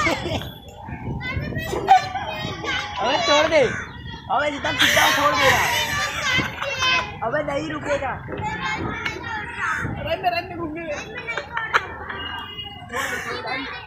अबे छोड़ दे, अबे जितना सीधा छोड़ देगा, अबे नहीं रुकेगा। रन घूम